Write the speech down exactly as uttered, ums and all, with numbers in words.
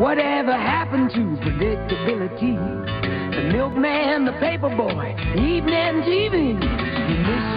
Whatever happened to predictability? The milkman, the paper boy, evening T V. You miss